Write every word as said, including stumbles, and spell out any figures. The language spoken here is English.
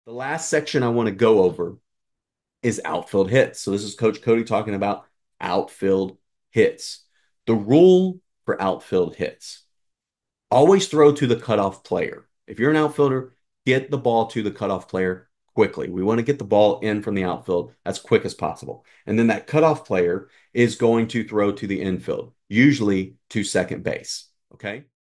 The last section I want to go over is outfield hits. So this is Coach Cody talking about outfield hits. The rule for outfield hits: always throw to the cutoff player. If you're an outfielder, get the ball to the cutoff player quickly. We want to get the ball in from the outfield as quick as possible. And then that cutoff player is going to throw to the infield, usually to second base. Okay.